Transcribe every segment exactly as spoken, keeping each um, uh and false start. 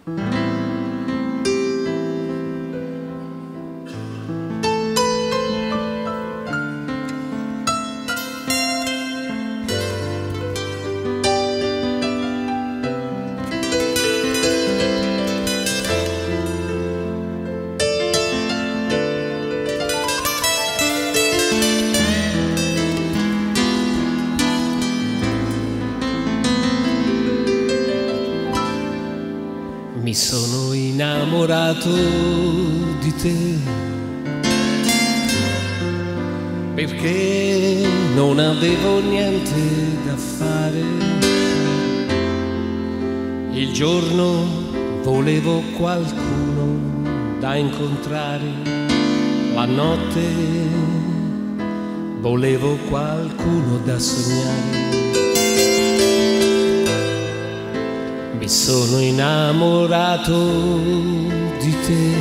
Mi sono innamorato di te perché non avevo niente da fare. Il giorno volevo qualcuno da incontrare, la notte volevo qualcuno da sognare. Mi sono innamorato di te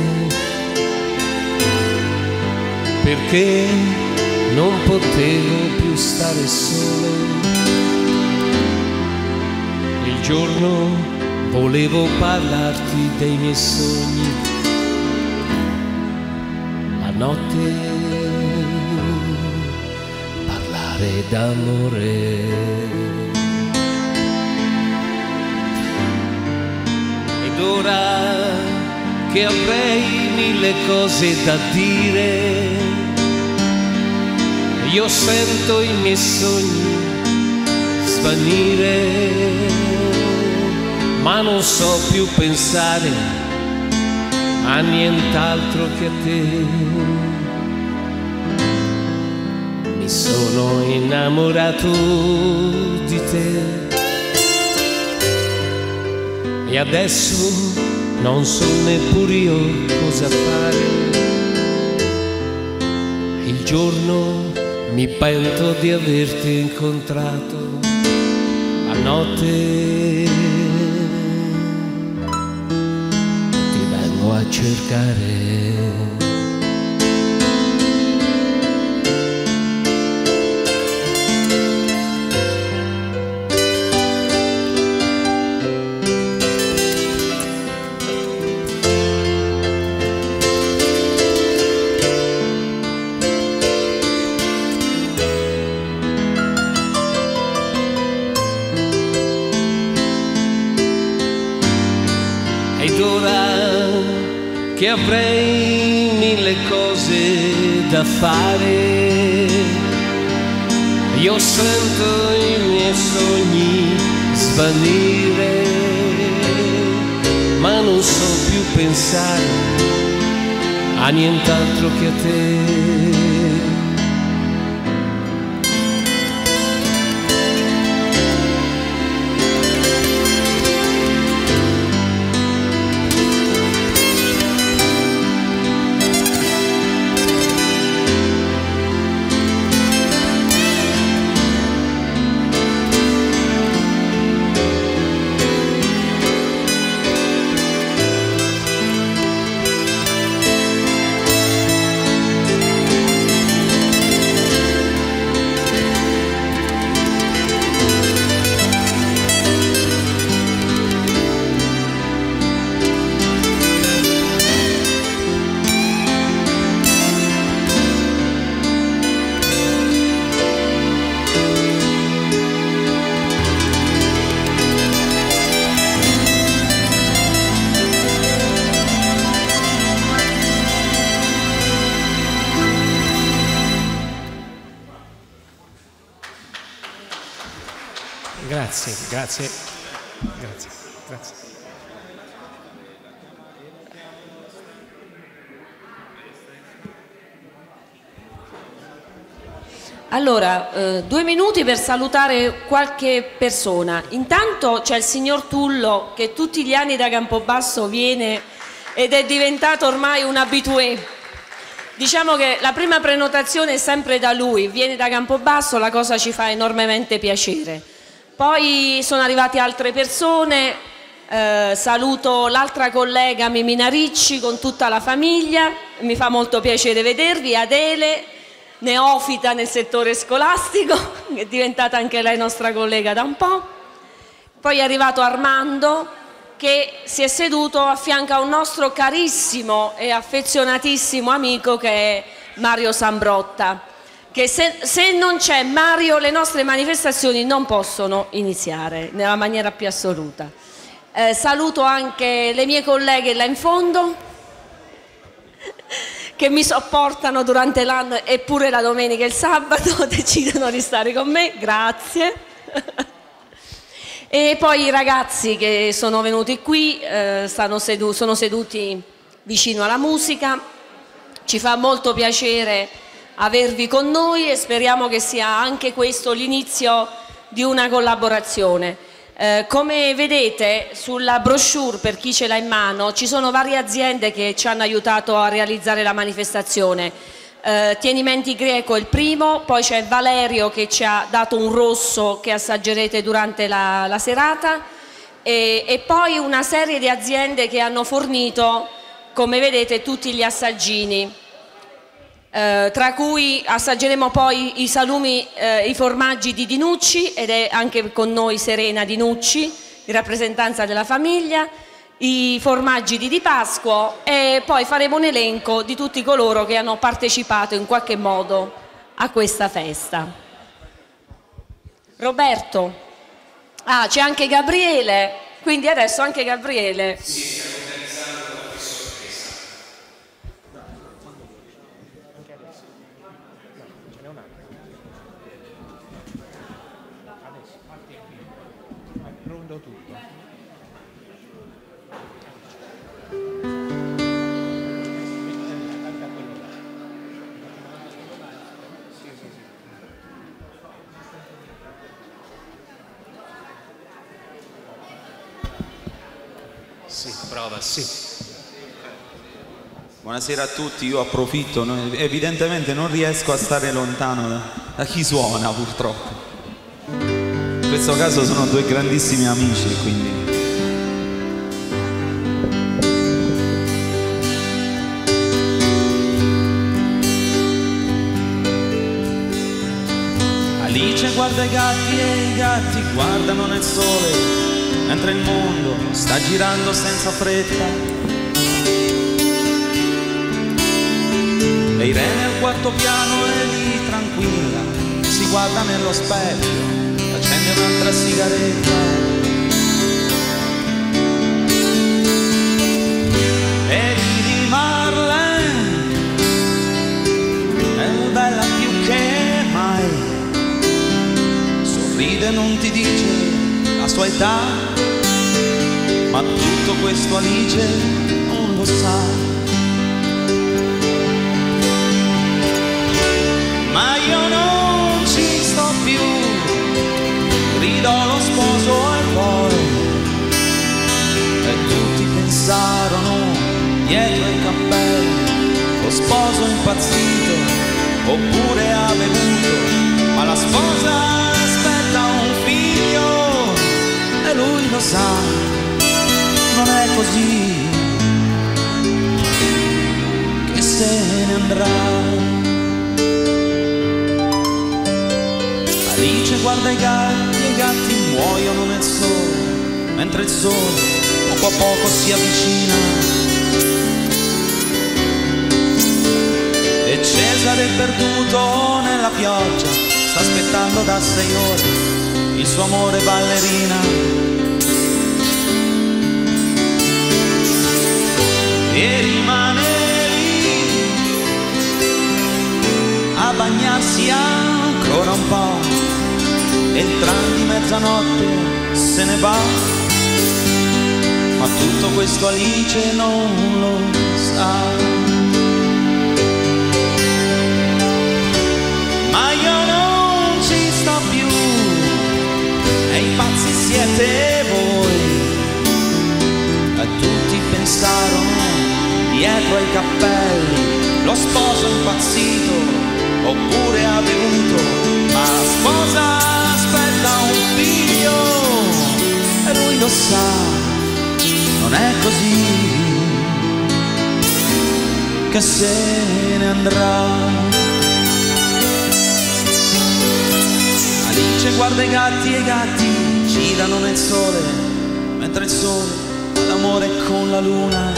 perché non potevo più stare solo. Il giorno volevo parlarti dei miei sogni, la notte parlare d'amore. Ora che avrei mille cose da dire, io sento i miei sogni svanire, ma non so più pensare a nient'altro che a te. Mi sono innamorato di te e adesso non so neppure io cosa fare. Il giorno mi pento di averti incontrato, la notte ti vengo a cercare. Che avrei mille cose da fare, io sento i miei sogni svanire, ma non so più pensare a nient'altro che a te. Grazie, grazie, grazie, grazie. Allora, eh, due minuti per salutare qualche persona. Intanto c'è il signor Tullo che tutti gli anni da Campobasso viene ed è diventato ormai un habitué. Diciamo che la prima prenotazione è sempre da lui, viene da Campobasso, la cosa ci fa enormemente piacere. Poi sono arrivate altre persone, eh, saluto l'altra collega Mimina Ricci con tutta la famiglia, mi fa molto piacere vedervi, Adele, neofita nel settore scolastico, che è diventata anche lei nostra collega da un po'. Poi è arrivato Armando, che si è seduto a fianco a un nostro carissimo e affezionatissimo amico che è Mario Sambrotta, che se, se non c'è Mario le nostre manifestazioni non possono iniziare nella maniera più assoluta. Eh, saluto anche le mie colleghe là in fondo che mi sopportano durante l'anno e pure la domenica e il sabato decidono di stare con me, grazie. E poi i ragazzi che sono venuti qui, eh, stanno sedu- sono seduti vicino alla musica, ci fa molto piacere avervi con noi e speriamo che sia anche questo l'inizio di una collaborazione. Eh, come vedete sulla brochure, per chi ce l'ha in mano, ci sono varie aziende che ci hanno aiutato a realizzare la manifestazione. Eh, Tienimenti Greco è il primo, poi c'è Valerio che ci ha dato un rosso che assaggerete durante la, la serata e, e poi una serie di aziende che hanno fornito, come vedete, tutti gli assaggini. Eh, tra cui assaggeremo poi i salumi, eh, i formaggi di Dinucci, ed è anche con noi Serena Dinucci, in rappresentanza della famiglia, i formaggi di Di Pasquo e poi faremo un elenco di tutti coloro che hanno partecipato in qualche modo a questa festa. Roberto, ah, c'è anche Gabriele, quindi adesso anche Gabriele. Sì. Sì, prova, sì. Buonasera a tutti, io approfitto, evidentemente non riesco a stare lontano da, da chi suona purtroppo. In questo caso sono due grandissimi amici, quindi... Alice guarda i gatti e i gatti guardano nel sole, mentre il mondo sta girando senza fretta. E Irene al quarto piano è lì tranquilla, si guarda nello specchio, accende un'altra sigaretta. E Didi Marlene è bella più che mai, sorride e non ti dice la sua età, ma tutto questo Alice non lo sa. Ma io non ci sto più, gridò lo sposo e poi, e tutti pensarono dietro i cappelli, lo sposo impazzito oppure ha bevuto, ma la sposa aspetta un figlio e lui lo sa, non è così che se ne andrà. Alice guarda i gatti e i gatti muoiono nel sole, mentre il sole poco a poco si avvicina. E Cesare perduto nella pioggia sta aspettando da sei ore il suo amore ballerina. E rimane lì a bagnarsi ancora un po', e il tram di mezzanotte se ne va, ma tutto questo Alice non lo sa. Ma io non ci sto più, e i pazzi siete voi, e tutti pensarono dietro ai cappelli, lo sposo impazzito oppure ha bevuto, ma la sposa aspetta un figlio e lui lo sa, non è così che se ne andrà. Alice guarda i gatti e i gatti girano nel sole, mentre il sole l'amore con la luna.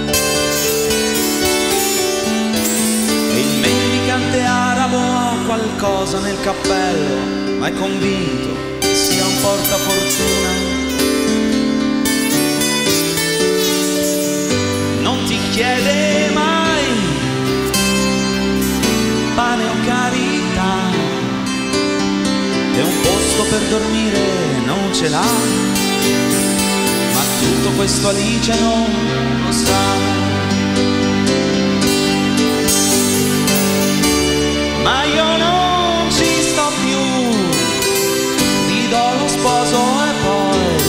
E il mendicante arabo ha qualcosa nel cappello, ma è convinto che sia un portafortuna. Non ti chiede mai pane o carità, e un posto per dormire non ce l'ha, ma tutto questo Alice non lo sa. Ma io non ci sto più, gli do lo sposo e poi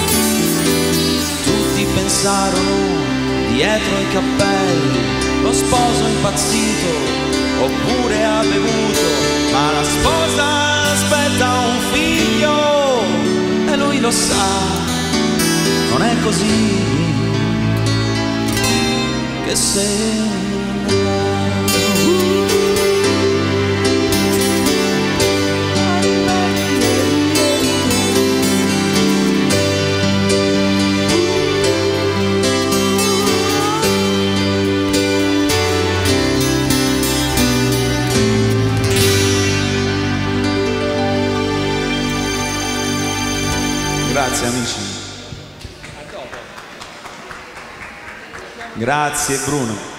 tutti pensarono dietro i cappelli, lo sposo impazzito oppure ha bevuto, ma la sposa aspetta un figlio e lui lo sa, non è così che se Grazie amici. Grazie Bruno.